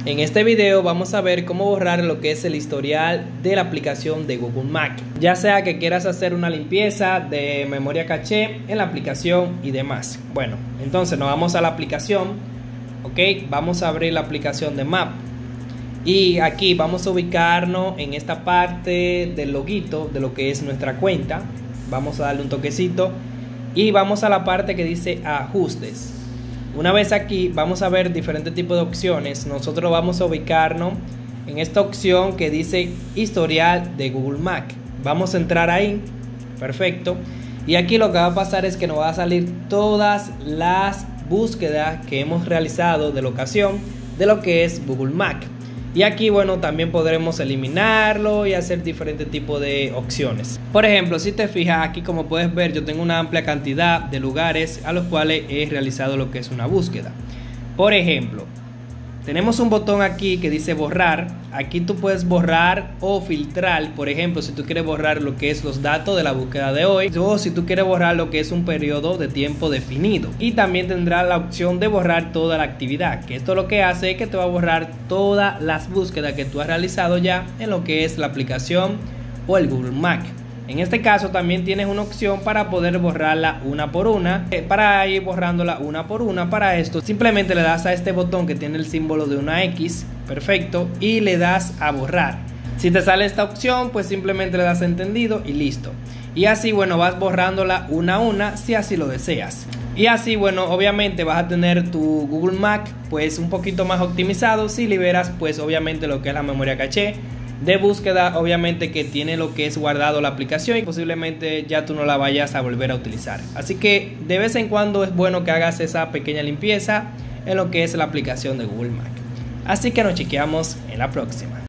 En este video vamos a ver cómo borrar lo que es el historial de la aplicación de Google Mac, ya sea que quieras hacer una limpieza de memoria caché en la aplicación y demás. Bueno, entonces nos vamos a la aplicación, ok, vamos a abrir la aplicación de Map y aquí vamos a ubicarnos en esta parte del loguito de lo que es nuestra cuenta. Vamos a darle un toquecito y vamos a la parte que dice ajustes. Una vez aquí vamos a ver diferentes tipos de opciones. Nosotros vamos a ubicarnos en esta opción que dice historial de Google Mac. Vamos a entrar ahí, perfecto. Y aquí lo que va a pasar es que nos va a salir todas las búsquedas que hemos realizado de locación de lo que es Google Mac. Y aquí, bueno, también podremos eliminarlo y hacer diferentes tipos de opciones. Por ejemplo, si te fijas aquí, como puedes ver, yo tengo una amplia cantidad de lugares a los cuales he realizado lo que es una búsqueda. Por ejemplo, tenemos un botón aquí que dice borrar. Aquí tú puedes borrar o filtrar. Por ejemplo, si tú quieres borrar lo que es los datos de la búsqueda de hoy, o si tú quieres borrar lo que es un periodo de tiempo definido. Y también tendrás la opción de borrar toda la actividad, que esto lo que hace es que te va a borrar todas las búsquedas que tú has realizado ya en lo que es la aplicación o el Google Mac. En este caso también tienes una opción para poder borrarla una por una. Para ir borrándola una por una, para esto simplemente le das a este botón que tiene el símbolo de una X, perfecto, y le das a borrar. Si te sale esta opción, pues simplemente le das a entendido y listo. Y así, bueno, vas borrándola una a una si así lo deseas. Y así, bueno, obviamente vas a tener tu Google Mac pues un poquito más optimizado si liberas pues obviamente lo que es la memoria caché de búsqueda, obviamente que tiene lo que es guardado la aplicación y posiblemente ya tú no la vayas a volver a utilizar. Así que de vez en cuando es bueno que hagas esa pequeña limpieza en lo que es la aplicación de Google Mac. Así que nos chequeamos en la próxima.